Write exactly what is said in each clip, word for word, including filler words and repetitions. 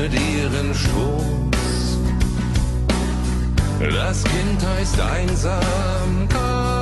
öffnet ihren Schoß. Das Kind heißt Einsamkeit.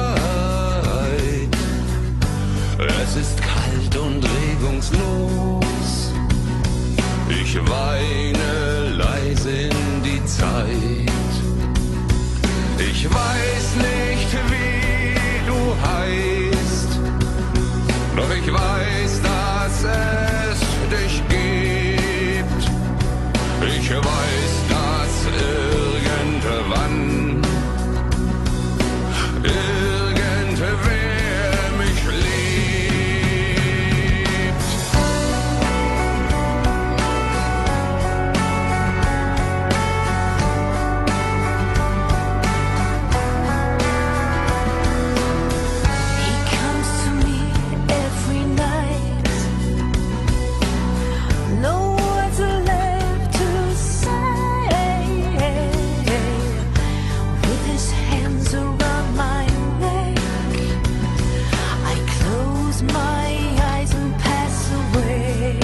Es ist kalt und regungslos. Ich weine leise in die Zeit. Ich weiß nicht, wie du heißt, doch ich weiß, dass es dich gibt. Ich weiß, dass irgendwann irgendwer mich liebt. He comes to me every night. No words are left to say. With his hands around my neck, I close my eyes and pass away.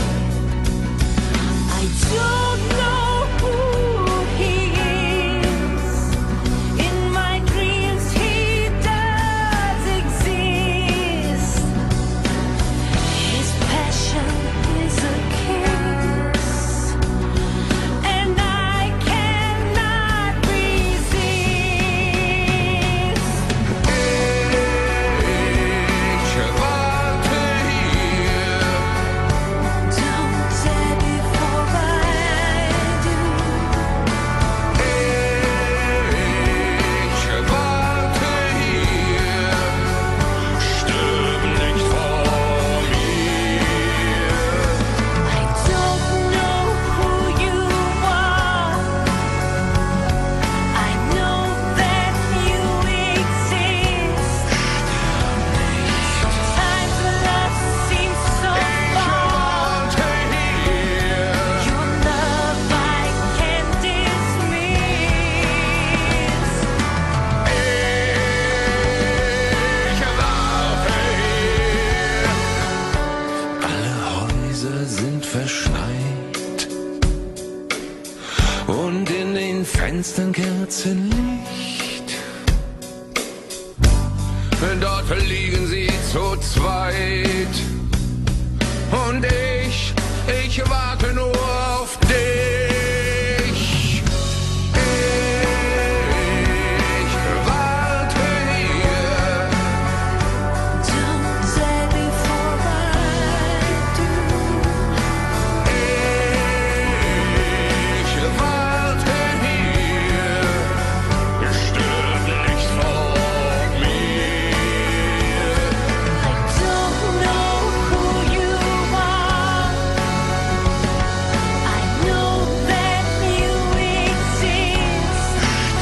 I don't know who he is. In my dreams he does exist. His passion is a kiss, and I cannot resist. Ich warte hier. Don't tell before I do. Ich warte hier. Stirb nicht vor mir. I don't know who you are. I know that you exist. Times love seems so far. Warte hier. Your love I can't dismiss. Ich warte hier. Alle Häuser sind verschneit und in den Fenstern Kerzenlicht. Dort liegen sie zu zweit und ich, ich warte nur auf dich. Ich warte hier. Don't tell before I do. Ich warte hier. Stirb nicht vor mir. I don't know who you are. I know that you exist.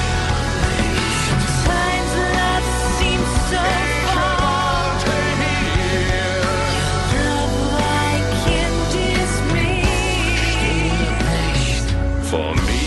Times love seems so far. Warte hier. Love I can't dismiss. Vor mir.